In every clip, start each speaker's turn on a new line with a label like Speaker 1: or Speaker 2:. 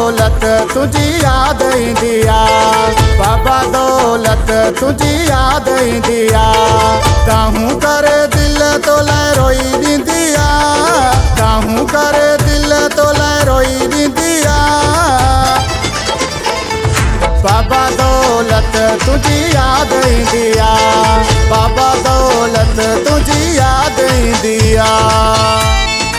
Speaker 1: दौलत तुझी याद ईंदी आहे। बाबा दौलत तुझी याद ईंदी आहे। काहूं करे दिल तो लाइ रोई ॾींदी आहे। काहूं करे दिल तो लाइ रोई ॾींदी आहे। बाबा दौलत तुझी याद ईंदी आहे। बाबा दौलत तुझी याद ईंदी आहे।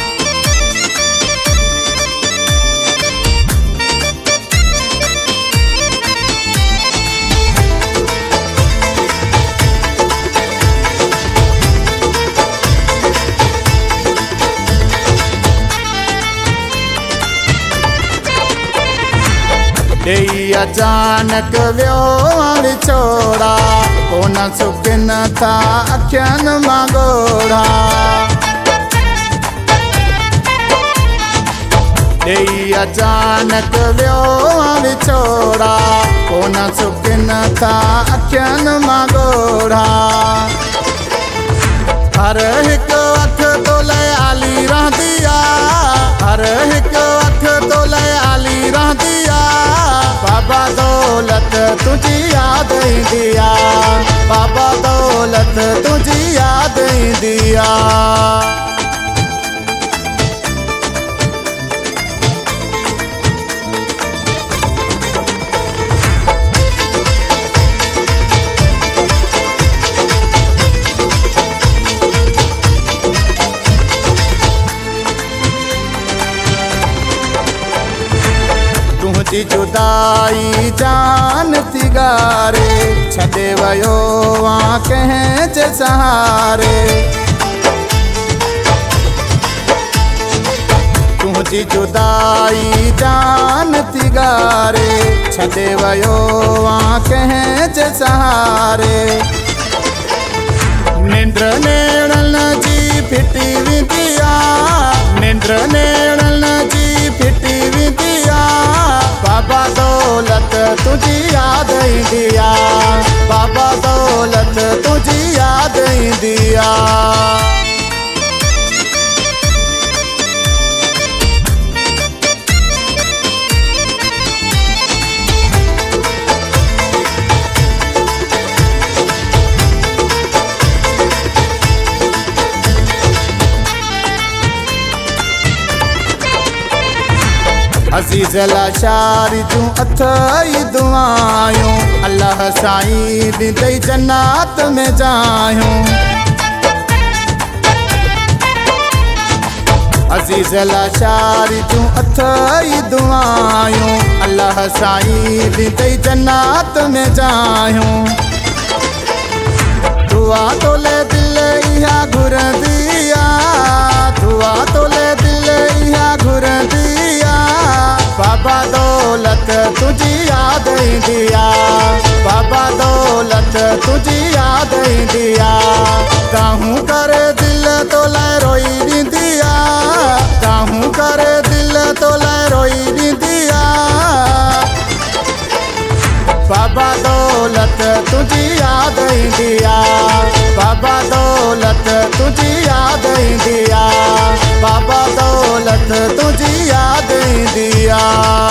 Speaker 1: ॾेई अचानक वियो विछोड़ा, कोन सुकिन था अखियुनि मां ॻोढ़ा। ॾेई अचानक वियो विछोड़ा, कोन सुकिन था अखियुनि मां ॻोढ़ा। हर हिकु अख तो लाइ आली रहंदी आहे। हर हिकु अख तो लाइ आली रहंदी आहे। बाबा दौलत तुझी याद ईंदी आहे। बाबा दौलत तुझी याद ईंदी आहे। तुझी जुदाई जान थी गारे, छॾे वियो आ कंहिं जे सहारे। तुझी जुदाई जान थी गारे, छॾे वियो आ कंहिं जे सहारे। निंड नेड़नि जी फिटी वेंदी आहे। निंड नेड़नि जी फिटी वेंदी आहे। बाबा दौलत तुझी याद ईंदी आहे। बाबा दौलत तुझी याद ईंदी आहे। अज़ीज़ लाशारी जूं अथई दुआयूं, अल्लाह साईं ॾींदई जन्नत में जायूं। अज़ीज़ लाशारी जूं अथई दुआयूं, अल्लाह साईं ॾींदई जन्नत में जायूं। दुआ तोले दिल इहा घुरंदी आहे। दुआ तोले दिल इहा घुरंदी आहे। बाबा दौलत तुझी याद ईंदी आहे। बाबा दौलत तुझी याद ईंदी आहे। काहूं करे दिल तो लाइ रोई ॾींदी आहे। काहूं करे दिल तो लाइ रोई ॾींदी आहे। बाबा दौलत तुझी याद ईंदी आहे। बाबा दौलत तुझी याद ईंदी आहे। बाबा दौलत तुझी याद ईंदी आहे।